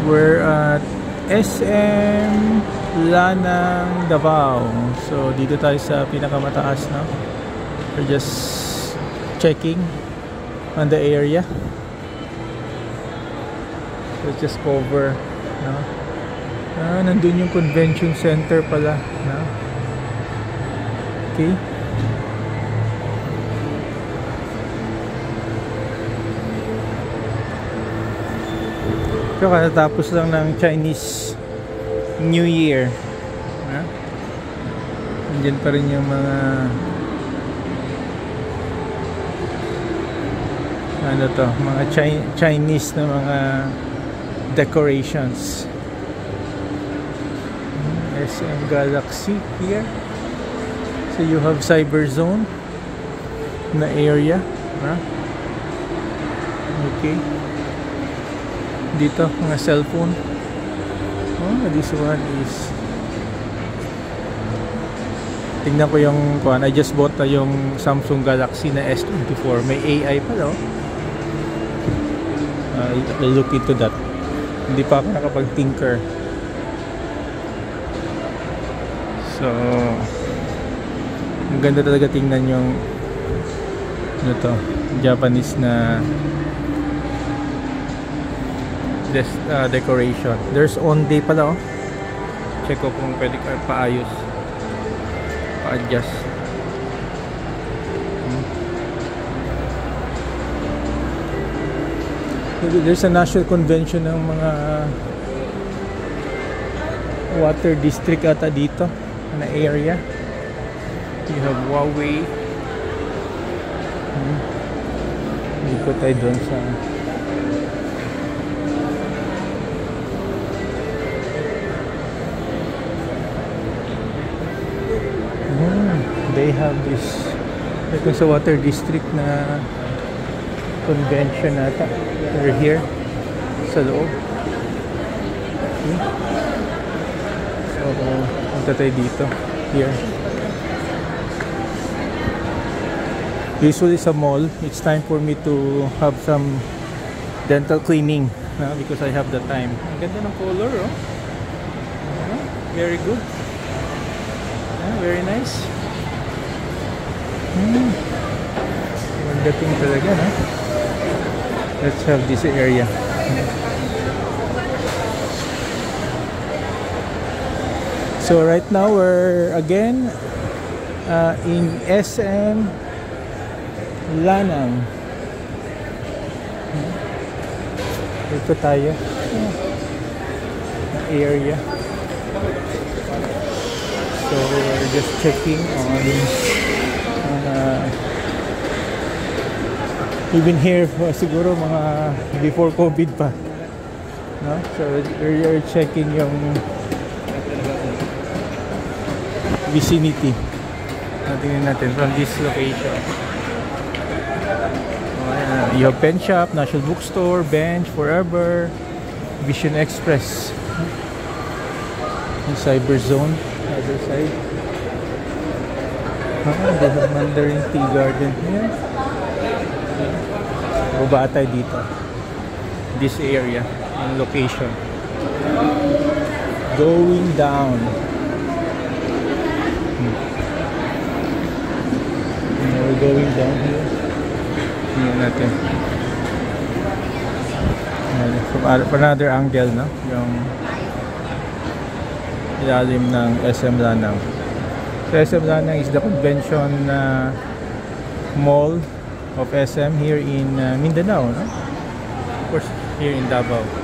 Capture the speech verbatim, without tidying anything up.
We're at S M Lanang, Davao. So dito tayo sa pinakamataas, no? We're just checking on the area. Let's just cover, no? Ah, nandun yung convention center pala, no? Okay. So katatapos lang ng Chinese New Year, no? Nandiyan pa rin yung mga ano to, mga Chi Chinese na mga decorations. S M Galaxy here. So you have Cyber Zone na area, huh? Okay. Dito mga cellphone. Oh, this one is, tingnan ko yung kuan. I just bought uh, yung Samsung Galaxy na S twenty-four. May A I pala, oh. Uh, I'll look into that. Hindi pa ako nakapag-tinker. So, ang ganda talaga tingnan yung ano to, Japanese na des, uh, decoration. There's on day pala, oh. Check ko kung pwede ka paayos, pa-adjust. Hmm. There's a national convention ng mga water district ata dito na area. You have Huawei. Hmm. Hindi ko tayo doon sa hmm. They have this ito sa water district na convention ata. We're here sa loob. Okay. So punta tayo dito. Here. Usually sa mall, it's time for me to have some dental cleaning, no? Because I have the time. Ang ganda ng color, oh. Uh, very good. Uh, very nice. Hmm. Ang dating talaga, no? Let's have this area. So right now we're again uh, in S M Lanang. Ito tayo area. So we're just checking on uh, we've been here for siguro mga before COVID pa, no? So we're checking yung vicinity. Tingnan natin from this location. Uh, you have Pen Shop, National Bookstore, Bench, Forever, Vision Express, Cyber Zone, other side. Ah, they have Mandarin Tea Garden here. Baba tayo dito. This area, and location. Going down. Hmm. We're going down here. Tingnan natin. From another angle, no? Yung ilalim ng S M Lanang. So S M Lanang is the convention uh, mall of S M here in uh, Mindanao, no? Of course, here in Davao.